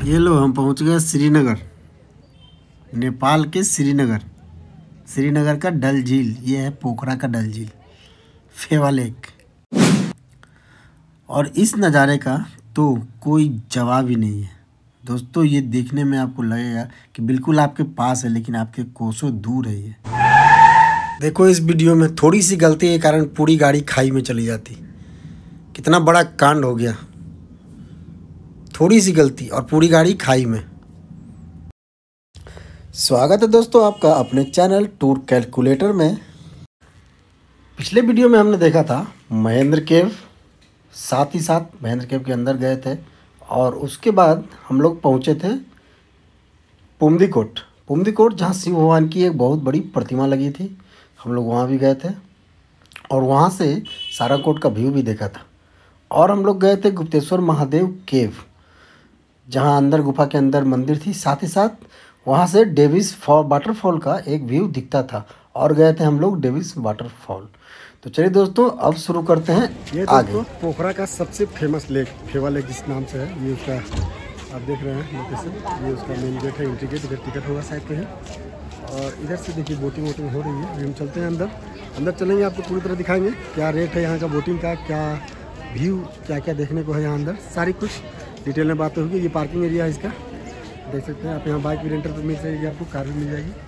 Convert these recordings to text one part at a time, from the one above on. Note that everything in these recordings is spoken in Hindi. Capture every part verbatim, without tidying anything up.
ये लो हम पहुंच गए श्रीनगर, नेपाल के श्रीनगर। श्रीनगर का डल झील, ये है पोखरा का डल झील, फेवा लेक। और इस नज़ारे का तो कोई जवाब ही नहीं है दोस्तों। ये देखने में आपको लगेगा कि बिल्कुल आपके पास है, लेकिन आपके कोसों दूर है ये। देखो इस वीडियो में थोड़ी सी गलती के कारण पूरी गाड़ी खाई में चली जाती। कितना बड़ा कांड हो गया, थोड़ी सी गलती और पूरी गाड़ी खाई में। स्वागत है दोस्तों आपका अपने चैनल टूर कैलकुलेटर में। पिछले वीडियो में हमने देखा था महेंद्र केव, साथ ही साथ महेंद्र केव के अंदर गए थे और उसके बाद हम लोग पहुंचे थे पुमदीकोट। पुमदीकोट जहां शिव भगवान की एक बहुत बड़ी प्रतिमा लगी थी, हम लोग वहां भी गए थे और वहां से सारंगकोट का व्यू भी देखा था। और हम लोग गए थे गुप्तेश्वर महादेव केव, जहां अंदर गुफा के अंदर मंदिर थी, साथ ही साथ वहां से डेविस फॉल वाटरफॉल का एक व्यू दिखता था। और गए थे हम लोग डेविस वाटरफॉल। तो चलिए दोस्तों अब शुरू करते हैं। ये आगे पोखरा का सबसे फेमस लेक, फेवा लेक जिस नाम से है, ये उसका आप देख रहे हैं लोकेशन। ये उसका मेन गेट है, एंट्री गेट। इधर टिकट होगा साइड पे है और इधर से देखिए बोटिंग वोटिंग हो रही है। अभी हम चलते हैं अंदर। अंदर चलेंगे, आपको पूरी तरह दिखाएंगे क्या रेट है यहाँ का बोटिंग का, क्या व्यू, क्या क्या देखने को है यहाँ अंदर, सारी कुछ डिटेल में बातें होगी। ये पार्किंग एरिया है इसका, देख सकते हैं आप। यहाँ बाइक भी रेंटर पर मिल जाएगी, आपको कार भी मिल जाएगी।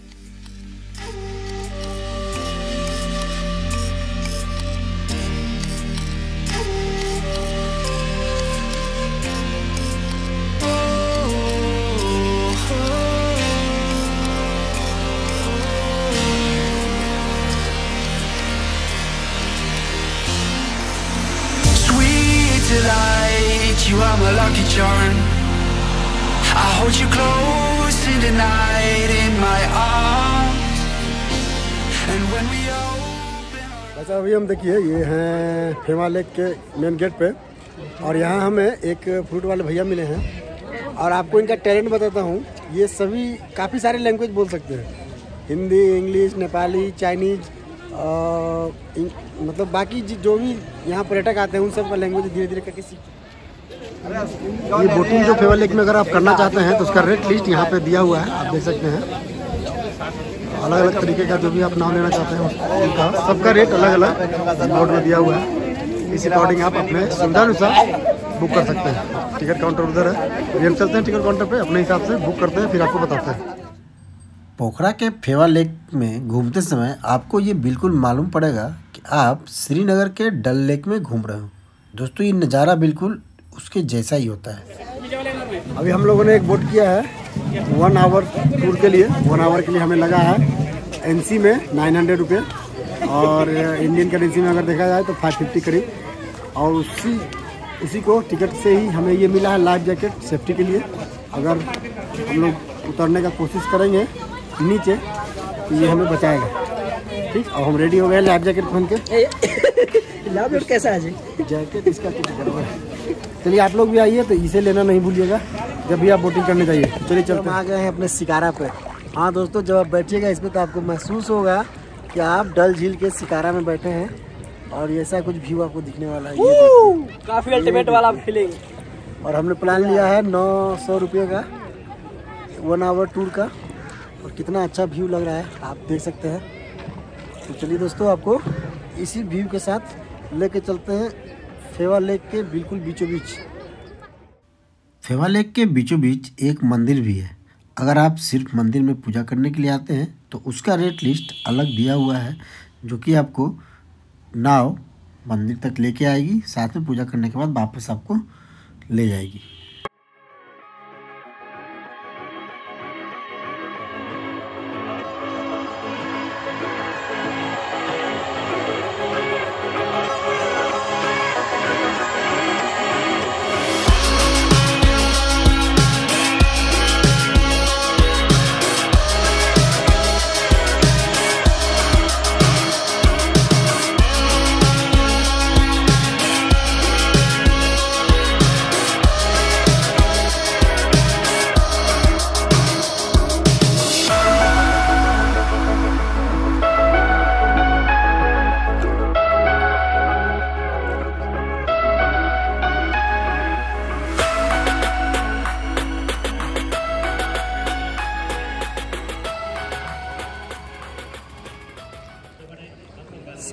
You are my lucky charm. I hold you close in the night in my arms. And when we open our... अच्छा अभी हम देखिए ये हैं फेवा लेक के मेन गेट पे और यहाँ हमें एक फ्रूट वाले भैया मिले हैं और आपको इनका टैलेंट बताता हूँ। ये सभी काफ़ी सारे लैंग्वेज बोल सकते हैं, हिंदी, इंग्लिश, नेपाली, चाइनीज, मतलब बाकी जो भी यहाँ पर्यटक आते हैं उन सब का लैंग्वेज धीरे धीरे करके सीख। ये बोटिंग जो फेवा लेक में अगर आप करना चाहते हैं तो उसका रेट लिस्ट यहाँ पे दिया हुआ है, आप देख सकते हैं। अलग अलग तरीके का जो भी आप नाम लेना चाहते हैं उनका सबका रेट अलग अलग बोर्ड में दिया हुआ है। इस अकॉर्डिंग आप अपने सुविधानुसार बुक कर सकते हैं। टिकट काउंटर उधर है, अभी हम चलते हैं टिकट काउंटर पे, अपने हिसाब से बुक करते हैं, फिर आपको बताते हैं। पोखरा के फेवा लेक में घूमते समय आपको ये बिल्कुल मालूम पड़ेगा कि आप श्रीनगर के डल लेक में घूम रहे हो। दोस्तों ये नज़ारा बिल्कुल उसके जैसा ही होता है। अभी हम लोगों ने एक बोट किया है वन आवर टूर के लिए। वन आवर के लिए हमें लगा है एनसी में नाइन हंड्रेड रुपये और इंडियन करेंसी में अगर देखा जाए तो फाइव फिफ्टी करीब। और उसी उसी को टिकट से ही हमें ये मिला है लाइफ जैकेट सेफ्टी के लिए। अगर हम लोग उतरने का कोशिश करेंगे नीचे तो ये हमें बचाएगा, ठीक। और हम रेडी हो गए लाइफ जैकेट पहन के। लाइफ जैकेट कैसा है जी? जैकेट इसका कुछ गड़बड़ है। चलिए आप लोग भी आइए तो इसे लेना नहीं भूलिएगा जब भी आप बोटिंग करने जाइए। चलिए चलते हैं। आ गए हैं अपने शिकारा पे। हाँ दोस्तों जब आप बैठिएगा इसमें तो आपको महसूस होगा कि आप डल झील के शिकारा में बैठे हैं और ऐसा कुछ व्यू आपको दिखने वाला है। ये काफ़ी अल्टीमेट वाला फीलिंग। और हमने प्लान लिया है नौ सौ रुपये का वन आवर टूर का और कितना अच्छा व्यू लग रहा है आप देख सकते हैं। तो चलिए दोस्तों आपको इसी व्यू के साथ लेके चलते हैं फेवा लेक के बिल्कुल बीचों बीच। फेवा लेक के बीचों बीच एक मंदिर भी है। अगर आप सिर्फ मंदिर में पूजा करने के लिए आते हैं तो उसका रेट लिस्ट अलग दिया हुआ है, जो कि आपको नाव मंदिर तक लेके आएगी, साथ में पूजा करने के बाद वापस आपको ले जाएगी।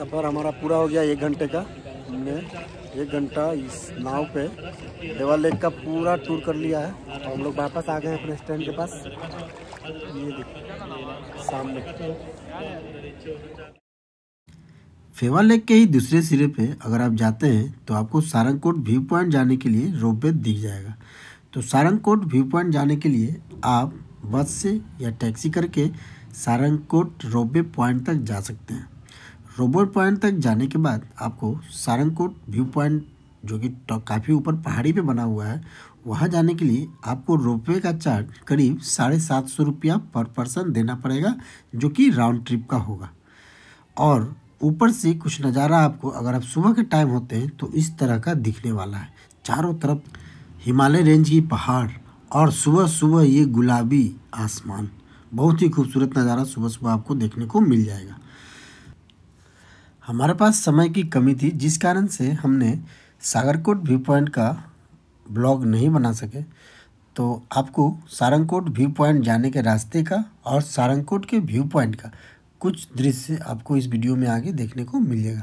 सफ़र हमारा पूरा हो गया एक घंटे का। हमने एक घंटा इस नाव पे फेवा लेक का पूरा टूर कर लिया है और हम लोग वापस आ गए हैं अपने स्टैंड के पास। ये देखिए सामने फेवा लेक के ही दूसरे सिरे पे अगर आप जाते हैं तो आपको सारंगकोट व्यू पॉइंट जाने के लिए रोपवे दिख जाएगा। तो सारंगकोट व्यू पॉइंट जाने के लिए आप बस से या टैक्सी करके सारंगकोट रोपवे पॉइंट तक जा सकते हैं। रोपवे पॉइंट तक जाने के बाद आपको सारंगकोट व्यू पॉइंट जो कि काफ़ी ऊपर पहाड़ी पे बना हुआ है, वहाँ जाने के लिए आपको रोपवे का चार्ज करीब साढ़े सात सौ रुपया पर पर्सन देना पड़ेगा, जो कि राउंड ट्रिप का होगा। और ऊपर से कुछ नज़ारा आपको अगर आप सुबह के टाइम होते हैं तो इस तरह का दिखने वाला है। चारों तरफ हिमालय रेंज की पहाड़ और सुबह सुबह ये गुलाबी आसमान, बहुत ही खूबसूरत नज़ारा सुबह सुबह आपको देखने को मिल जाएगा। हमारे पास समय की कमी थी, जिस कारण से हमने सागरकोट व्यू पॉइंट का ब्लॉग नहीं बना सके। तो आपको सारंगकोट व्यू पॉइंट जाने के रास्ते का और सारंगकोट के व्यू पॉइंट का कुछ दृश्य आपको इस वीडियो में आगे देखने को मिलेगा।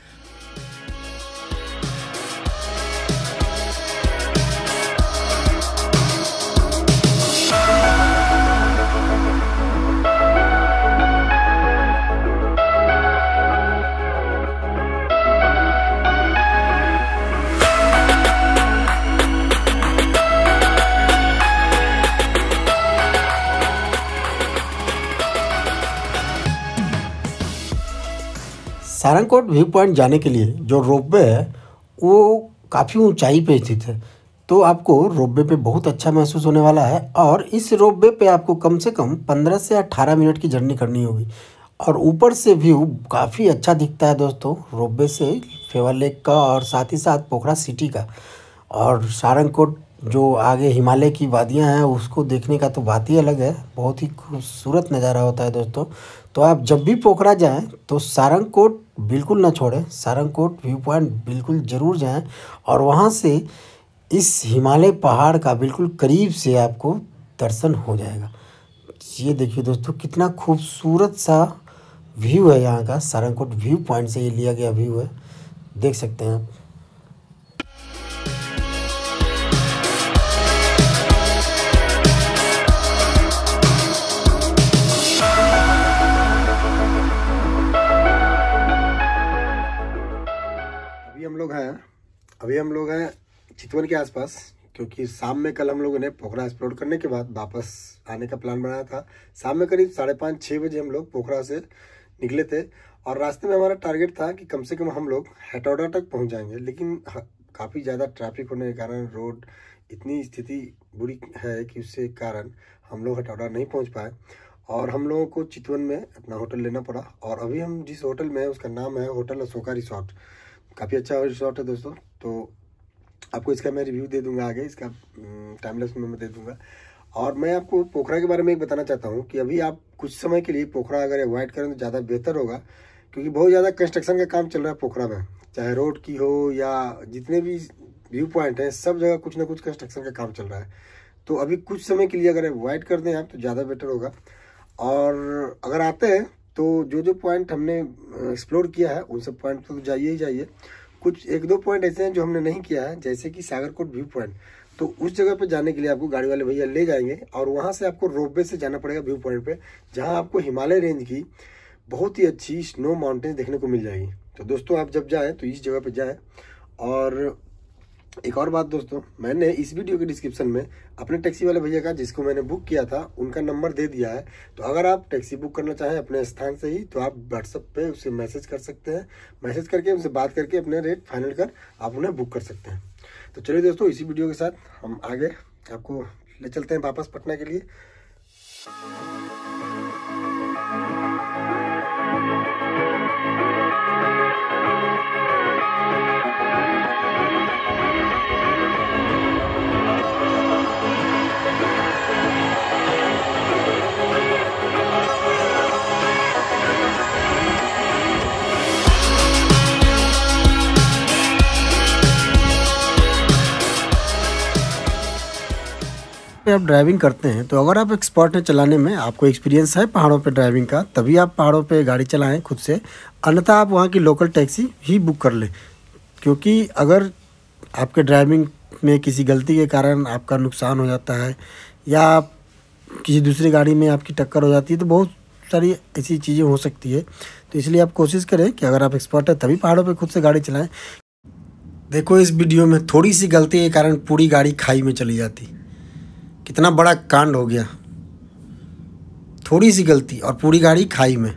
सारंगकोट व्यू पॉइंट जाने के लिए जो रोपवे है वो काफ़ी ऊंचाई पे स्थित है, तो आपको रोपवे पे बहुत अच्छा महसूस होने वाला है। और इस रोपवे पे आपको कम से कम पंद्रह से अठारह मिनट की जर्नी करनी होगी और ऊपर से व्यू काफ़ी अच्छा दिखता है दोस्तों, रोपवे से फेवा लेक का और साथ ही साथ पोखरा सिटी का। और सारंगकोट जो आगे हिमालय की वादियाँ हैं उसको देखने का तो बात ही अलग है, बहुत ही खूबसूरत नज़ारा होता है दोस्तों। तो आप जब भी पोखरा जाएं तो सारंगकोट बिल्कुल ना छोड़ें, सारंगकोट व्यू पॉइंट बिल्कुल ज़रूर जाएं और वहां से इस हिमालय पहाड़ का बिल्कुल करीब से आपको दर्शन हो जाएगा। ये देखिए दोस्तों कितना खूबसूरत सा व्यू है यहाँ का, सारंगकोट व्यू पॉइंट से ये लिया गया व्यू है, देख सकते हैं आप। हम लोग हैं अभी हम लोग हैं चितवन के आसपास, क्योंकि शाम में कल हम लोगों ने पोखरा एक्सप्लोर करने के बाद वापस आने का प्लान बनाया था। शाम में करीब साढ़े पाँच छः बजे हम लोग पोखरा से निकले थे और रास्ते में हमारा टारगेट था कि कम से कम हम लोग हेटौड़ा तक पहुंच जाएंगे, लेकिन काफ़ी ज़्यादा ट्रैफिक होने के कारण रोड इतनी स्थिति बुरी है कि उसके कारण हम लोग हेटौड़ा नहीं पहुँच पाए और हम लोगों को चितवन में अपना होटल लेना पड़ा। और अभी हम जिस होटल में है उसका नाम है होटल अशोका रिसोर्ट, काफ़ी अच्छा रिसोर्ट है दोस्तों। तो आपको इसका मैं रिव्यू दे दूंगा आगे, इसका टाइमलेस में मैं दे दूंगा। और मैं आपको पोखरा के बारे में एक बताना चाहता हूँ कि अभी आप कुछ समय के लिए पोखरा अगर अवॉइड करें तो ज़्यादा बेहतर होगा, क्योंकि बहुत ज़्यादा कंस्ट्रक्शन का काम चल रहा है पोखरा में, चाहे रोड की हो या जितने भी व्यू पॉइंट हैं सब जगह कुछ ना कुछ कंस्ट्रक्शन का काम चल रहा है। तो अभी कुछ समय के लिए अगर अवॉइड कर दें आप तो ज़्यादा बेटर होगा। और अगर आते हैं तो जो जो पॉइंट हमने एक्सप्लोर किया है उन सब पॉइंट तो जाइए ही जाइए। कुछ एक दो पॉइंट ऐसे हैं जो हमने नहीं किया है, जैसे कि सागरकोट व्यू पॉइंट, तो उस जगह पे जाने के लिए आपको गाड़ी वाले भैया ले जाएंगे और वहां से आपको रोपवे से जाना पड़ेगा व्यू पॉइंट पे, जहां आपको हिमालय रेंज की बहुत ही अच्छी स्नो माउंटेन देखने को मिल जाएगी। तो दोस्तों आप जब जाएँ तो इस जगह पर जाएँ। और एक और बात दोस्तों, मैंने इस वीडियो के डिस्क्रिप्शन में अपने टैक्सी वाले भैया का, जिसको मैंने बुक किया था, उनका नंबर दे दिया है। तो अगर आप टैक्सी बुक करना चाहें अपने स्थान से ही तो आप व्हाट्सएप पे उसे मैसेज कर सकते हैं, मैसेज करके उनसे बात करके अपने रेट फाइनल कर आप उन्हें बुक कर सकते हैं। तो चलिए दोस्तों इसी वीडियो के साथ हम आगे आपको ले चलते हैं वापस पटना के लिए। पे आप ड्राइविंग करते हैं तो अगर आप एक्सपर्ट हैं चलाने में, आपको एक्सपीरियंस है पहाड़ों पे ड्राइविंग का, तभी आप पहाड़ों पे गाड़ी चलाएं खुद से, अन्यथा आप वहाँ की लोकल टैक्सी ही बुक कर लें। क्योंकि अगर आपके ड्राइविंग में किसी गलती के कारण आपका नुकसान हो जाता है या आप किसी दूसरी गाड़ी में आपकी टक्कर हो जाती है तो बहुत सारी ऐसी चीज़ें हो सकती है। तो इसलिए आप कोशिश करें कि अगर आप एक्सपर्ट है तभी पहाड़ों पे खुद से गाड़ी चलाएं। देखो इस वीडियो में थोड़ी सी गलती के कारण पूरी गाड़ी खाई में चली जाती, कितना बड़ा कांड हो गया। थोड़ी सी गलती और पूरी गाड़ी खाई में।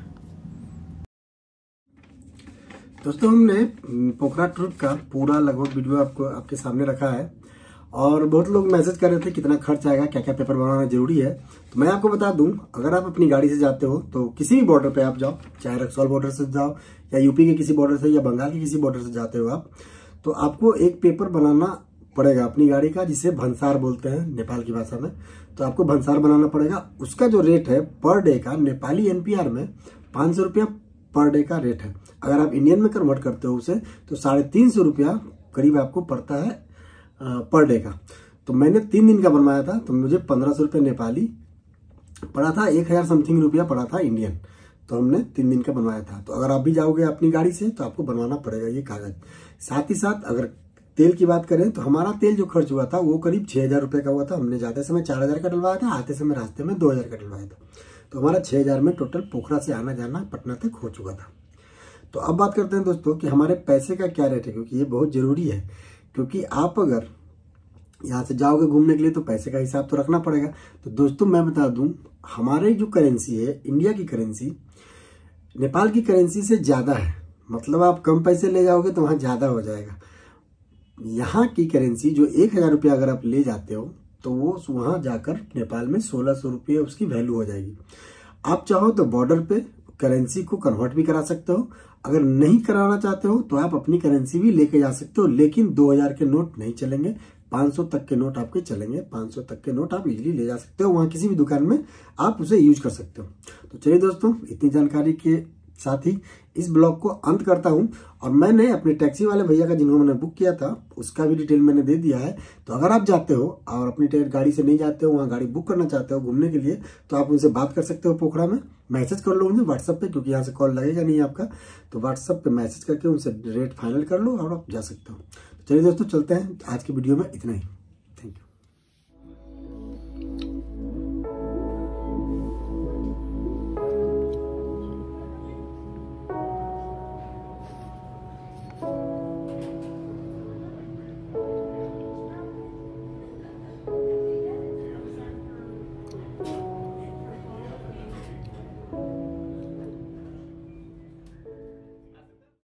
दोस्तों हमने पोखरा ट्रिप का पूरा लगभग वीडियो आपको आपके सामने रखा है और बहुत लोग मैसेज कर रहे थे कितना खर्च आएगा, क्या क्या पेपर बनाना जरूरी है। तो मैं आपको बता दूं, अगर आप अपनी गाड़ी से जाते हो तो किसी भी बॉर्डर पे आप जाओ, चाहे रक्सौल बॉर्डर से जाओ या यूपी के किसी बॉर्डर से या बंगाल के किसी बॉर्डर से जाते हो आप, तो आपको एक पेपर बनाना पड़ेगा अपनी गाड़ी का, जिसे भंसार बोलते हैं नेपाल की भाषा में। तो आपको भंसार बनाना पड़ेगा। उसका जो रेट है पर डे का नेपाली एनपीआर में पाँच सौ रुपया पर डे का रेट है। अगर आप इंडियन में कन्वर्ट करते हो उसे तो साढ़े तीन सौ रुपया करीब आपको पड़ता है पर डे का। तो मैंने तीन दिन का बनवाया था तो मुझे पंद्रह सौ रुपया नेपाली पड़ा था, एक हजार समथिंग रुपया पड़ा था इंडियन। तो हमने तीन दिन का बनवाया था। तो अगर आप भी जाओगे अपनी गाड़ी से तो आपको बनवाना पड़ेगा ये कागज। साथ ही साथ अगर तेल की बात करें तो हमारा तेल जो खर्च हुआ था वो करीब छह हजार रुपये का हुआ था। हमने जाते समय चार हजार का डलवाया था, आते समय रास्ते में दो हजार का डलवाया था। तो हमारा छह हजार में टोटल पोखरा से आना जाना पटना तक हो चुका था। तो अब बात करते हैं दोस्तों कि हमारे पैसे का क्या रेट है, क्योंकि ये बहुत जरूरी है। क्योंकि आप अगर यहाँ से जाओगे घूमने के लिए तो पैसे का हिसाब तो रखना पड़ेगा। तो दोस्तों मैं बता दूं, हमारे जो करेंसी है इंडिया की करेंसी नेपाल की करेंसी से ज्यादा है। मतलब आप कम पैसे ले जाओगे तो वहां ज्यादा हो जाएगा। यहाँ की करेंसी जो एक हजार रुपया अगर आप ले जाते हो तो वो वहां जाकर नेपाल में सोलह सौ रुपये उसकी वैल्यू हो जाएगी। आप चाहो तो बॉर्डर पे करेंसी को कन्वर्ट भी करा सकते हो। अगर नहीं कराना चाहते हो तो आप अपनी करेंसी भी लेके जा सकते हो, लेकिन दो हजार के नोट नहीं चलेंगे, पाँच सौ तक के नोट आपके चलेंगे। पाँच सौ तक के नोट आप इजीली ले जा सकते हो, वहां किसी भी दुकान में आप उसे यूज कर सकते हो। तो चलिए दोस्तों, इतनी जानकारी के साथ ही इस ब्लॉग को अंत करता हूं। और मैंने अपने टैक्सी वाले भैया का जिनको मैंने बुक किया था उसका भी डिटेल मैंने दे दिया है। तो अगर आप जाते हो और अपनी गाड़ी से नहीं जाते हो, वहां गाड़ी बुक करना चाहते हो घूमने के लिए, तो आप उनसे बात कर सकते हो पोखरा में। मैसेज कर लो उन्हें व्हाट्सएप पे, क्योंकि यहाँ से कॉल लगेगा नहीं आपका। तो व्हाट्सएप पे मैसेज करके उनसे रेट फाइनल कर लो और आप जा सकते हो। चलिए दोस्तों चलते हैं, आज की वीडियो में इतना ही।